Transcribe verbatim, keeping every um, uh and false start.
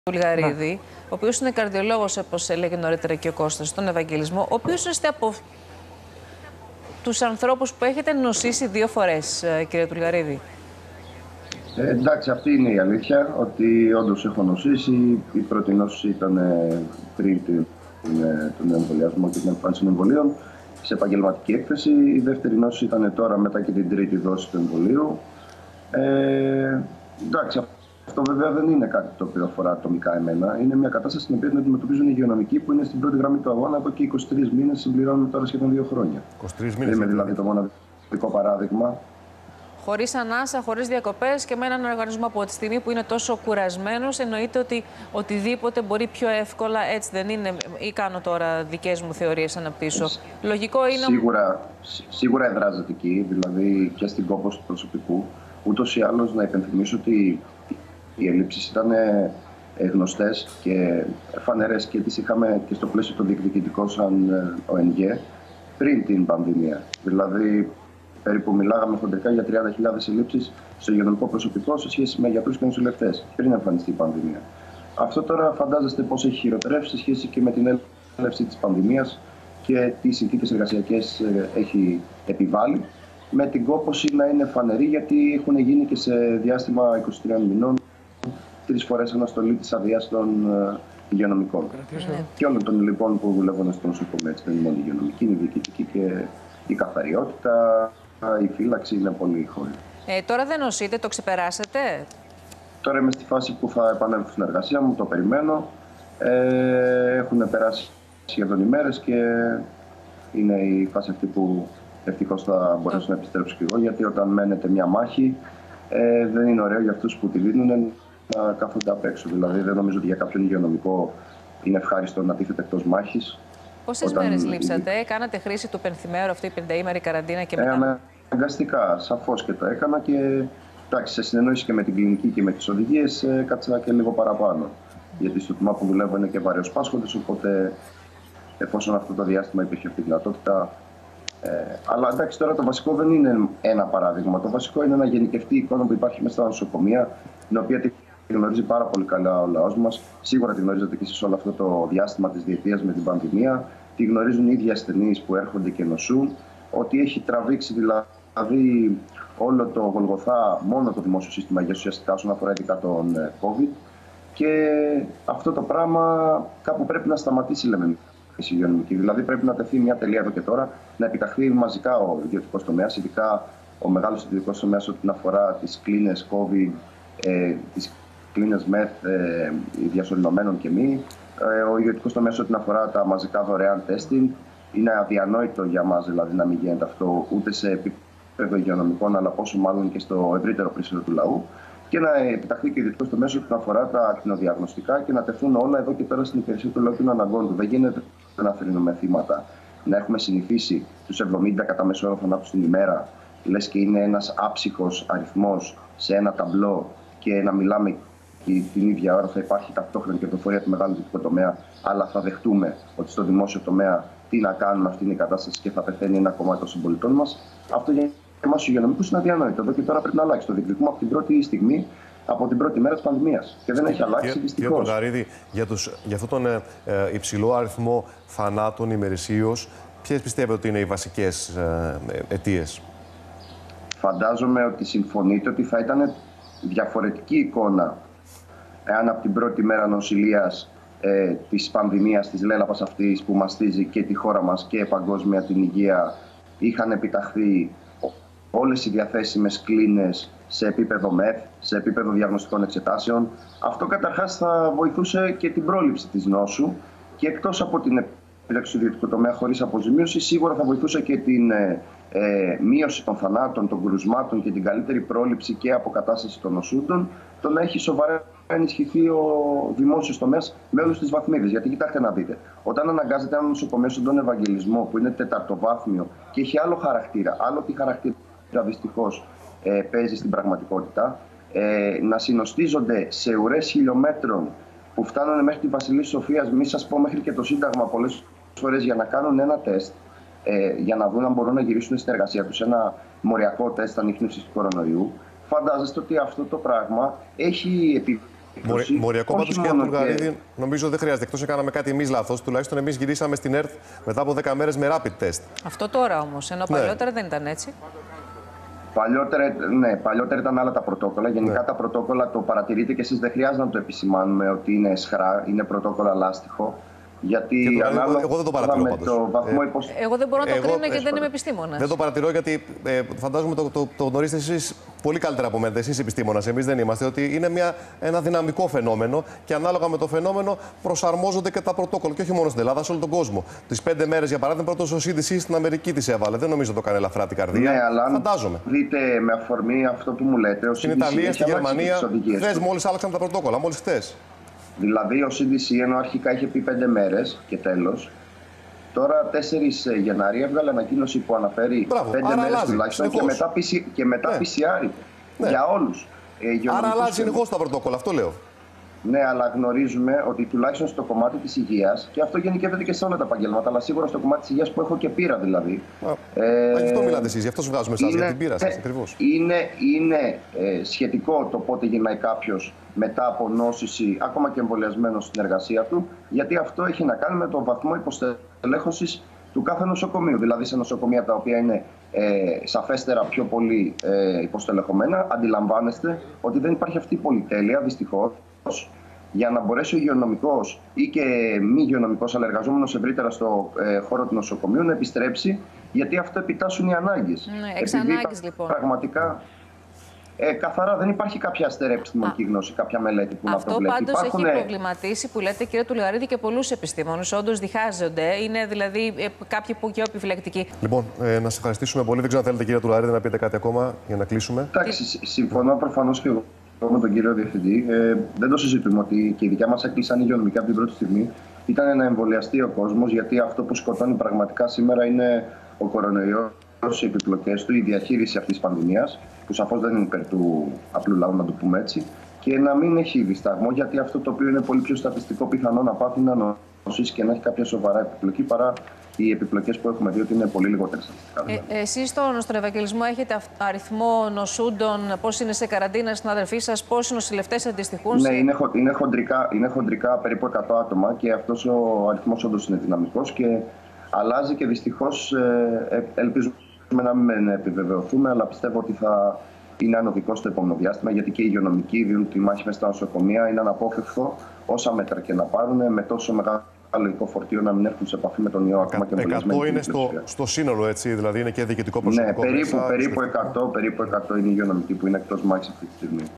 Βουλγαρίδη, ο οποίος είναι καρδιολόγος, όπως έλεγε νωρίτερα και ο Κώστας, στον Ευαγγελισμό, ο οποίος είστε από τους ανθρώπους που έχετε νοσήσει δύο φορές, κύριε Τουλγαρίδη. Ε, εντάξει, αυτή είναι η αλήθεια, ότι όντως έχω νοσήσει. Η πρώτη νόση ήταν πριν την, τον εμβολιασμό και την εμφάνιση των εμβολίων, σε επαγγελματική έκθεση. Η δεύτερη νόση ήταν τώρα μετά και την τρίτη δόση του εμβολίου. Ε, εντάξει, αυτό βέβαια δεν είναι κάτι το οποίο αφορά ατομικά εμένα. Είναι μια κατάσταση στην οποία την αντιμετωπίζουν οι υγειονομικοί που είναι στην πρώτη γραμμή του αγώνα εδώ και είκοσι τρεις μήνες, συμπληρώνουν τώρα σχεδόν δύο χρόνια. είκοσι τρεις μήνες. Είμαι δηλαδή το μοναδικό παράδειγμα. Χωρίς ανάσα, χωρίς διακοπές και με έναν οργανισμό από τη στιγμή που είναι τόσο κουρασμένος, εννοείται ότι οτιδήποτε μπορεί πιο εύκολα, έτσι δεν είναι, ή κάνω τώρα δικές μου θεωρίες αναπτύσσω. Λογικό είναι... Σίγουρα, σίγουρα εδράζεται εκεί, δηλαδή και στην κόπωση του προσωπικού. Ούτως ή άλλως να υπενθυμίσω ότι οι ελλείψεις ήταν γνωστές και φανερές και τις είχαμε και στο πλαίσιο το διεκδικητικό σαν ο ΟΕΝΓΕ πριν την πανδημία. Δηλαδή, περίπου μιλάγαμε χοντρικά για τριάντα χιλιάδες ελλείψεις στο υγειονομικό προσωπικό σε σχέση με γιατρούς και νοσηλευτές πριν εμφανιστεί η πανδημία. Αυτό τώρα φαντάζεστε πώς έχει χειροτερεύσει σε σχέση και με την έλευση της πανδημίας και τι συνθήκες εργασιακές έχει επιβάλει, με την κόπωση να είναι φανερή, γιατί έχουν γίνει και σε διάστημα είκοσι τριών μηνών τρεις φορές αναστολή της αδείας των υγειονομικών. Mm. Και όλων των λοιπόν που δουλεύουν στο νοσοκομείο. Δεν είναι μόνο η υγειονομική, είναι η διοικητική και η καθαριότητα, η φύλαξη, είναι πολύ χώροι. Ε, τώρα δεν νοσείτε, το ξεπεράσετε? Τώρα είμαι στη φάση που θα επανέλθω στην εργασία μου, το περιμένω. Ε, έχουν περάσει σχεδόν ημέρες και είναι η φάση αυτή που ευτυχώς θα μπορέσω να επιστρέψω κι εγώ, γιατί όταν μένετε μια μάχη ε, δεν είναι ωραίο για αυτούς που τη δίνουν να κάθονται απ' έξω. Δηλαδή δεν νομίζω ότι για κάποιον υγειονομικό είναι ευχάριστο να τίθεται εκτός μάχης. Πόσες όταν... μέρες λείψατε, ε? Κάνατε χρήση του πενθημέρου, αυτή η πενταήμερη καραντίνα και μετά? Ε, αναγκαστικά, σαφώς και το έκανα και εντάξει, σε συνεννόηση και με την κλινική και με τις οδηγίες ε, κάτσα και λίγο παραπάνω. Mm. Γιατί στο τμήμα που δουλεύω είναι και βαρεοσπάσχοντες, οπότε εφόσον αυτό το διάστημα υπήρχε αυτή η δυνατότητα. Ε, αλλά εντάξει, τώρα το βασικό δεν είναι ένα παράδειγμα. Το βασικό είναι να γενικευτεί η εικόνα που υπάρχει μέσα στα νοσοκομεία, την οποία τη γνωρίζει πάρα πολύ καλά ο λαός μας. Σίγουρα τη γνωρίζετε και εσείς όλο αυτό το διάστημα της διετίας με την πανδημία. Τη γνωρίζουν οι ίδιοι ασθενείς που έρχονται και νοσούν. Ότι έχει τραβήξει δηλαδή όλο το Γολγοθά μόνο το δημόσιο σύστημα υγείας ουσιαστικά όσον αφορά ειδικά τον COVID. Και αυτό το πράγμα κάπου πρέπει να σταματήσει, λέμε. Δηλαδή πρέπει να τεθεί μια τελεία εδώ και τώρα, να επιταχθεί μαζικά ο ιδιωτικός τομέας, ειδικά ο μεγάλος ιδιωτικός τομέας ό,τι αφορά τις κλίνες COVID, ε, τις κλίνες μεθ ε, διασωληνωμένων και μη, ε, ο ιδιωτικός τομέας ό,τι αφορά τα μαζικά δωρεάν testing. Είναι αδιανόητο για μας δηλαδή να μην γίνεται αυτό ούτε σε επίπεδο υγειονομικών, αλλά πόσο μάλλον και στο ευρύτερο πλαίσιο του λαού. Και να επιταχθεί και ο ιδιωτικός τομέας ό,τι αφορά τα ακτινοδιαγνωστικά και να τεθούν όλα εδώ και τώρα στην υπηρεσία του λαού και των αναγκών του. Δεν γίνεται να θρηνούμε θύματα. Να έχουμε συνηθίσει τους εβδομήντα κατά μέσο όρο θανάτους την ημέρα, λες και είναι ένας άψυχος αριθμός σε ένα ταμπλό, και να μιλάμε και την ίδια ώρα θα υπάρχει ταυτόχρονη κερδοφορία του μεγάλου ιδιωτικού τομέα, αλλά θα δεχτούμε ότι στο δημόσιο τομέα τι να κάνουμε, αυτή είναι η κατάσταση και θα πεθαίνει ένα κομμάτι των συμπολιτών μας. Αυτό για εμάς τους υγειονομικούς είναι αδιανόητο. Εδώ και τώρα πρέπει να αλλάξει. Το διεκδικούμε από την πρώτη στιγμή, από την πρώτη μέρα της πανδημίας. Και δεν έχει αλλάξει δυστυχώς. Κύριε Τουλγαρίδη, για, για αυτόν τον ε, ε, υψηλό αριθμό θανάτων ημερησίως, ποιες πιστεύετε ότι είναι οι βασικές ε, αιτίες? Φαντάζομαι ότι συμφωνείτε ότι θα ήταν διαφορετική εικόνα εάν από την πρώτη μέρα νοσηλείας ε, της πανδημίας, της λέλαπας αυτής που μαστίζει και τη χώρα μας και παγκόσμια την υγεία, είχαν επιταχθεί όλες οι διαθέσιμες κλίνες σε επίπεδο μεθ, σε επίπεδο διαγνωστικών εξετάσεων. Αυτό καταρχάς θα βοηθούσε και την πρόληψη της νόσου και εκτός από την επίλαξη του ιδιωτικού τομέα χωρίς αποζημίωση, σίγουρα θα βοηθούσε και την ε, ε, μείωση των θανάτων, των κρουσμάτων και την καλύτερη πρόληψη και αποκατάσταση των νοσούντων, το να έχει σοβαρά ενισχυθεί ο δημόσιος τομέας με όλους τις βαθμίδες. Γιατί κοιτάξτε να δείτε, όταν αναγκάζεται ένα νοσοκομείο στον τον Ευαγγελισμό που είναι τεταρτοβάθμιο και έχει άλλο χαρακτήρα, άλλο τι χαρακτήρα δυστυχώς ε, παίζει στην πραγματικότητα, ε, να συνοστίζονται σε ουρές χιλιόμετρων που φτάνουν μέχρι τη Βασιλής Σοφίας, μη σας πω μέχρι και το Σύνταγμα πολλές φορές, για να κάνουν ένα τεστ, ε, για να δουν αν μπορούν να γυρίσουν στην εργασία τους, ένα μοριακό τεστ ανίχνευσης του κορονοϊού. Φαντάζεστε ότι αυτό το πράγμα έχει περίπτωση. Μοριακό πάντως, κύριε Τουργαρίδη, και... νομίζω δεν χρειάζεται. Εκτός αν κάναμε κάτι εμείς λάθος, τουλάχιστον εμείς γυρίσαμε στην ΕΡΤ μετά από δέκα μέρες με rapid test. Αυτό τώρα όμως, ενώ ναι. παλιότερα δεν ήταν έτσι. Παλιότερα, ναι, παλιότερα ήταν άλλα τα πρωτόκολλα. Γενικά ναι. τα πρωτόκολλα το παρατηρείτε και εσείς, δεν χρειάζεται να το επισημάνουμε ότι είναι εσχρά, είναι πρωτόκολλα λάστιχο. Γιατί το, ανάλογα εγώ, εγώ δεν το παρατηρώ με το βαθμό ε, υποστήριξης. Εγώ δεν μπορώ να το εγώ, κρίνω γιατί δεν είμαι επιστήμονας. Δεν το παρατηρώ γιατί ε, φαντάζομαι το, το, το γνωρίζετε εσείς πολύ καλύτερα από μένα. Εσείς επιστήμονας, εμείς δεν είμαστε. Ότι είναι μια, ένα δυναμικό φαινόμενο και ανάλογα με το φαινόμενο προσαρμόζονται και τα πρωτόκολλα. Και όχι μόνο στην Ελλάδα, σε όλο τον κόσμο. Τις πέντε μέρες, για παράδειγμα, πρώτος ο σι ντι σι στην Αμερική τις έβαλε. Δεν νομίζω το κάνει ελαφρά την καρδία. Ναι, αλλά φαντάζομαι. Δείτε με αφορμή αυτό που μου λέτε. Ο στην Ιταλία, στη Γερμανία, χθες μόλις άλλαξαν τα πρωτόκολλα, μόλις χθες. Δηλαδή ο σι ντι σι, ενώ αρχικά είχε πει πέντε μέρες και τέλος, τώρα τέσσερις Γενάρη έβγαλε ανακοίνωση που αναφέρει Μπράβο, πέντε μέρες αλλάζει, τουλάχιστον και μετά, και μετά ναι. πι σι αρ ναι. για όλους. Ε, Άρα αλλάζει συνεχώς τα πρωτόκολλα, αυτό λέω. Ναι, αλλά γνωρίζουμε ότι τουλάχιστον στο κομμάτι της υγείας, και αυτό γενικεύεται και σε όλα τα επαγγέλματα, αλλά σίγουρα στο κομμάτι της υγείας που έχω και πείρα δηλαδή. Α, ε, γι' αυτό μιλάτε εσείς, γι' αυτό σου βγάζουμε εσάς, για την πείρα σας ακριβώς. Είναι, είναι ε, σχετικό το πότε γυρνάει κάποιος μετά από νόσηση, ακόμα και εμβολιασμένος στην εργασία του, γιατί αυτό έχει να κάνει με τον βαθμό υποστελέχωσης του κάθε νοσοκομείου. Δηλαδή σε νοσοκομεία τα οποία είναι ε, σαφέστερα πιο πολύ ε, υποστελεχωμένα, αντιλαμβάνεστε ότι δεν υπάρχει αυτή η πολυτέλεια, δυστυχώς, για να μπορέσει ο υγειονομικός ή και μη υγειονομικός, αλλά εργαζόμενος ευρύτερα στο ε, χώρο του νοσοκομείου να επιστρέψει, γιατί αυτό επιτάσσουν οι ανάγκες. Ναι, εξ ανάγκης, λοιπόν. Πραγματικά. Ε, καθαρά δεν υπάρχει κάποια αστερή επιστημονική γνώση, κάποια μελέτη που αυτό να το βλέπει. Αυτό πάντως Υπάρχουν... έχει προβληματίσει, που λέτε, κύριε Τουργαρίδη, και πολλούς επιστήμονες. Όντως διχάζονται. Είναι δηλαδή ε, κάποιοι που και επιφυλακτικοί. Λοιπόν, ε, να σας ευχαριστήσουμε πολύ. Δεν ξέρω αν θέλετε, κύριε Τουργαρίδη, να πείτε κάτι ακόμα για να κλείσουμε. Εντάξει, συμφωνώ προφανώς και εγώ με τον κύριο Διευθυντή. Ε, δεν το συζητούμε ότι και η δικιά μας έκλεισαν υγειονομικά από την πρώτη στιγμή. Ήταν να εμβολιαστεί ο κόσμος, γιατί αυτό που σκοτώνει πραγματικά σήμερα είναι ο κορονοϊός, οι επιπλοκές του, η διαχείριση αυτής της πανδημίας, που σαφώς δεν είναι υπέρ του απλού λαού, να το πούμε έτσι, και να μην έχει δισταγμό, γιατί αυτό το οποίο είναι πολύ πιο στατιστικό πιθανό να πάθουν να νοσήσει και να έχει κάποια σοβαρά επιπλοκή παρά οι επιπλοκές που έχουμε δει ότι είναι πολύ λιγότερες στατιστικά. Ε, εσείς στον, στον Ευαγγελισμό έχετε αριθμό νοσούντων, πώς είναι σε καραντίνα στην αδερφή σας, πόσοι νοσηλευτές αντιστοιχούν? Ναι, σε... είναι, είναι, χοντρικά, είναι χοντρικά περίπου εκατό άτομα και αυτός ο αριθμός όντως είναι δυναμικός και αλλάζει και δυστυχώς ε, ελπίζουμε να μην επιβεβαιωθούμε, αλλά πιστεύω ότι θα είναι ανωδικό στο επόμενο διάστημα, γιατί και οι υγειονομικοί δίνουν τη μάχη μέσα στα νοσοκομεία. Είναι αναπόφευκτο όσα μέτρα και να πάρουν με τόσο μεγάλο λογικό φορτίο να μην έρθουν σε επαφή με τον ιό ακόμα και εμβολιασμένοι. εκατό είναι στο, στο σύνολο, έτσι, δηλαδή είναι και διοικητικό προσωπικό. Ναι, περίπου, μέσα, περίπου, εκατό, περίπου εκατό είναι οι υγειονομικοί που είναι εκτός μάχης αυτή τη στιγμή.